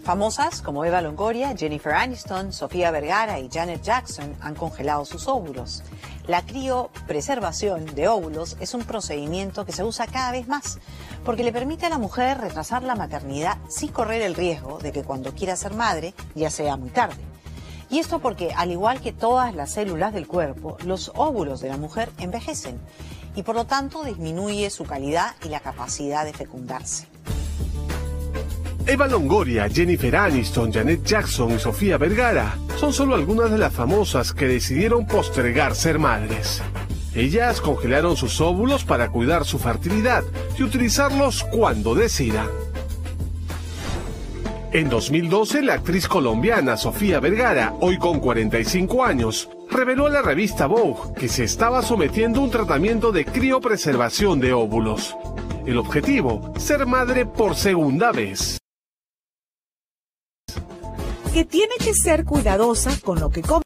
Famosas como Eva Longoria, Jennifer Aniston, Sofía Vergara y Janet Jackson han congelado sus óvulos. La criopreservación de óvulos es un procedimiento que se usa cada vez más porque le permite a la mujer retrasar la maternidad sin correr el riesgo de que cuando quiera ser madre ya sea muy tarde. Y esto porque, al igual que todas las células del cuerpo, los óvulos de la mujer envejecen y por lo tanto disminuye su calidad y la capacidad de fecundarse. Eva Longoria, Jennifer Aniston, Janet Jackson y Sofía Vergara son solo algunas de las famosas que decidieron postergar ser madres. Ellas congelaron sus óvulos para cuidar su fertilidad y utilizarlos cuando decidan. En 2012, la actriz colombiana Sofía Vergara, hoy con 45 años, reveló a la revista Vogue que se estaba sometiendo a un tratamiento de criopreservación de óvulos. El objetivo, ser madre por segunda vez. Que tiene que ser cuidadosa con lo que come,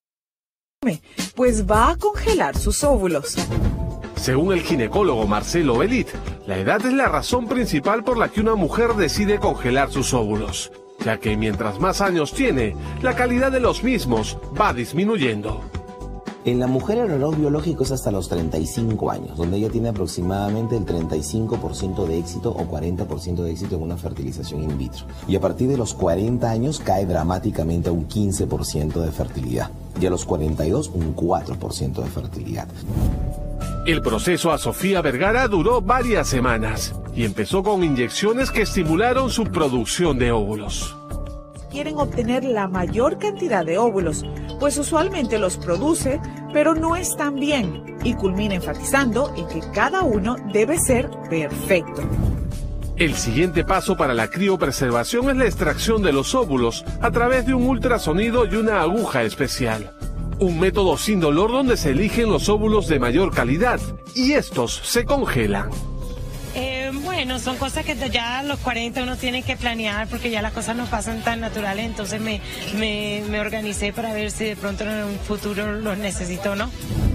pues va a congelar sus óvulos. Según el ginecólogo Marcelo Belit, la edad es la razón principal por la que una mujer decide congelar sus óvulos, ya que mientras más años tiene, la calidad de los mismos va disminuyendo. En la mujer el reloj biológico es hasta los 35 años, donde ella tiene aproximadamente el 35% de éxito o 40% de éxito en una fertilización in vitro. Y a partir de los 40 años cae dramáticamente a un 15% de fertilidad. Y a los 42 un 4% de fertilidad. El proceso a Sofía Vergara duró varias semanas y empezó con inyecciones que estimularon su producción de óvulos. Quieren obtener la mayor cantidad de óvulos, pues usualmente los produce, pero no están bien, y culmina enfatizando en que cada uno debe ser perfecto. El siguiente paso para la criopreservación es la extracción de los óvulos a través de un ultrasonido y una aguja especial. Un método sin dolor donde se eligen los óvulos de mayor calidad y estos se congelan. Bueno, son cosas que ya a los 40 uno tiene que planear porque ya las cosas no pasan tan naturales, entonces me organicé para ver si de pronto en un futuro los necesito o no.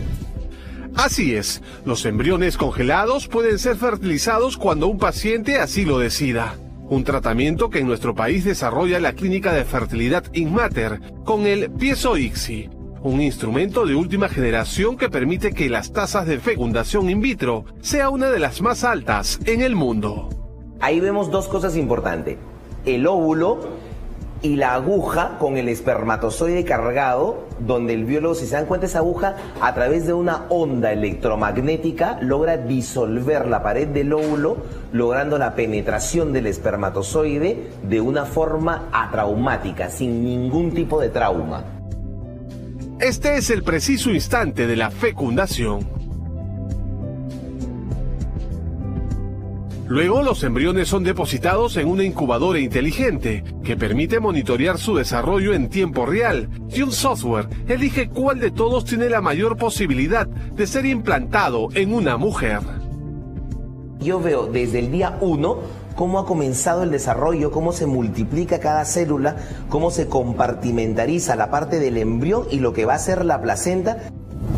Así es, los embriones congelados pueden ser fertilizados cuando un paciente así lo decida. Un tratamiento que en nuestro país desarrolla la Clínica de Fertilidad Inmater con el Piezo-ICSI. Un instrumento de última generación que permite que las tasas de fecundación in vitro sea una de las más altas en el mundo. Ahí vemos dos cosas importantes. El óvulo y la aguja con el espermatozoide cargado, donde el biólogo, si se dan cuenta, esa aguja a través de una onda electromagnética logra disolver la pared del óvulo, logrando la penetración del espermatozoide de una forma atraumática, sin ningún tipo de trauma. Este es el preciso instante de la fecundación. Luego los embriones son depositados en una incubadora inteligente que permite monitorear su desarrollo en tiempo real y un software elige cuál de todos tiene la mayor posibilidad de ser implantado en una mujer. Yo veo desde el día 1 cómo ha comenzado el desarrollo, cómo se multiplica cada célula, cómo se compartimentariza la parte del embrión y lo que va a ser la placenta.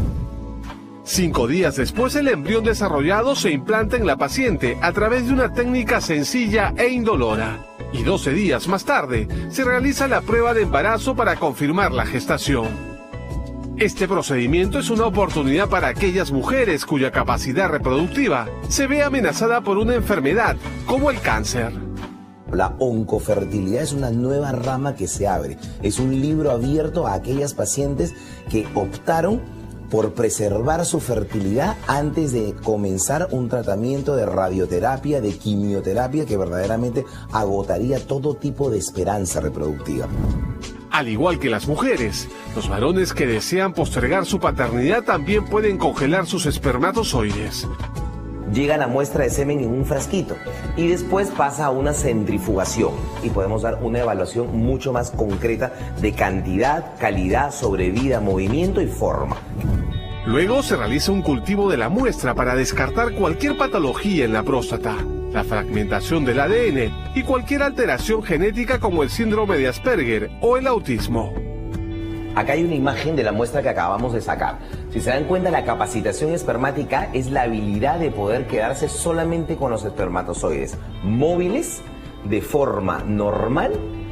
5 días después, el embrión desarrollado se implanta en la paciente a través de una técnica sencilla e indolora. Y 12 días más tarde, se realiza la prueba de embarazo para confirmar la gestación. Este procedimiento es una oportunidad para aquellas mujeres cuya capacidad reproductiva se ve amenazada por una enfermedad como el cáncer. La oncofertilidad es una nueva rama que se abre. Es un libro abierto a aquellas pacientes que optaron por preservar su fertilidad antes de comenzar un tratamiento de radioterapia, de quimioterapia, que verdaderamente agotaría todo tipo de esperanza reproductiva. Al igual que las mujeres, los varones que desean postergar su paternidad también pueden congelar sus espermatozoides. Llega la muestra de semen en un frasquito y después pasa a una centrifugación y podemos dar una evaluación mucho más concreta de cantidad, calidad, sobrevida, movimiento y forma. Luego se realiza un cultivo de la muestra para descartar cualquier patología en la próstata, la fragmentación del ADN y cualquier alteración genética como el síndrome de Asperger o el autismo. Acá hay una imagen de la muestra que acabamos de sacar. Si se dan cuenta, la capacitación espermática es la habilidad de poder quedarse solamente con los espermatozoides móviles de forma normal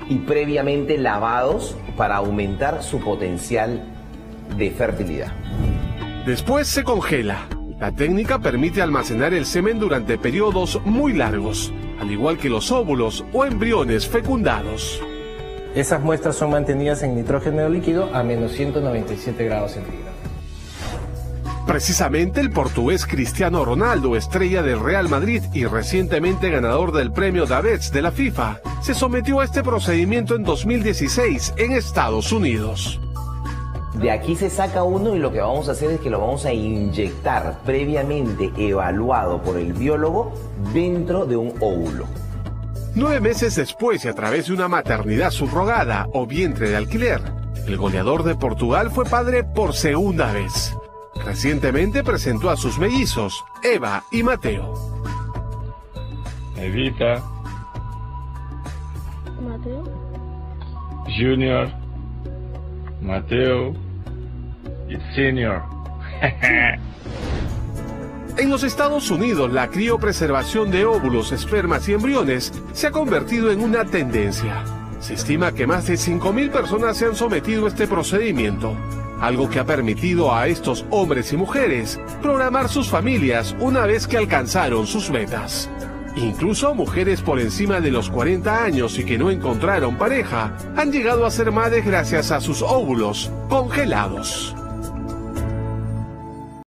y previamente lavados para aumentar su potencial de fertilidad. Después se congela. La técnica permite almacenar el semen durante periodos muy largos, al igual que los óvulos o embriones fecundados. Esas muestras son mantenidas en nitrógeno líquido a menos 197 grados centígrados. Precisamente el portugués Cristiano Ronaldo, estrella del Real Madrid y recientemente ganador del premio Davids de la FIFA, se sometió a este procedimiento en 2016 en Estados Unidos. De aquí se saca uno y lo que vamos a hacer es que lo vamos a inyectar previamente evaluado por el biólogo dentro de un óvulo. 9 meses después y a través de una maternidad subrogada o vientre de alquiler, el goleador de Portugal fue padre por segunda vez. Recientemente presentó a sus mellizos, Eva y Mateo. Evita, Mateo, Junior, Mateo y Senior. En los Estados Unidos, la criopreservación de óvulos, espermas y embriones se ha convertido en una tendencia. Se estima que más de 5.000 personas se han sometido a este procedimiento, algo que ha permitido a estos hombres y mujeres programar sus familias una vez que alcanzaron sus metas. Incluso mujeres por encima de los 40 años y que no encontraron pareja han llegado a ser madres gracias a sus óvulos congelados.